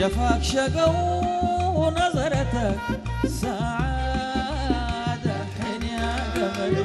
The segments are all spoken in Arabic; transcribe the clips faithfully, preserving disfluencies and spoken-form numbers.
جفاك شقا ونظرتك سعادة حين يا قمر.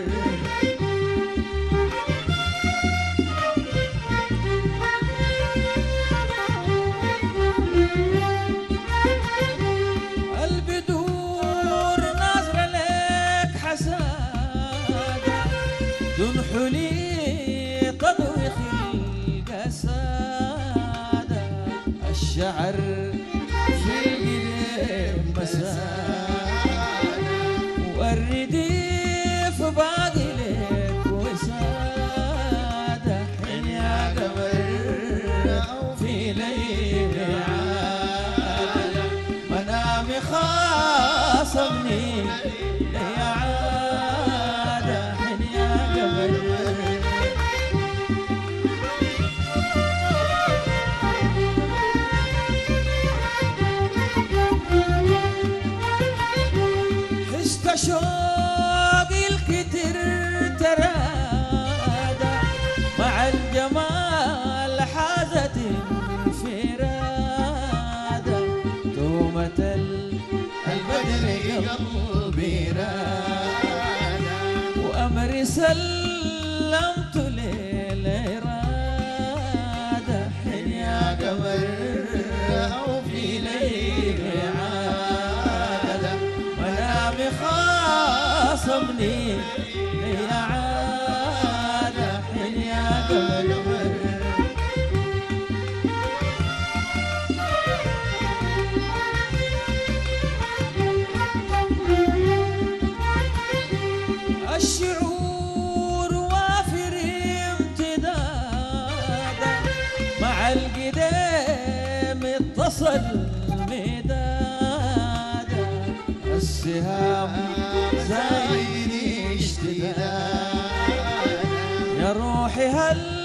البدور ناظرة لك حسادة دون حلي تضوي خلق سادة. الشعر في القلب مسادة والرديف باقي لك وسادة حين يا قمر في ليل عادة. منامي خاصمني لي عادة حين يا قمر. شوقي الكتر ترادى مع الجمال حازت انفرادة. تومة البدر قلبي رادى وأمري سلمت للإرادة حين يا قمر أو في ليل عادة. منامي خاصمني لي عادة حين يا قمر. الشعور وافر امتدادا مع القدام اتصل مدادا. السهام زايد اشتدادا يا روحي هل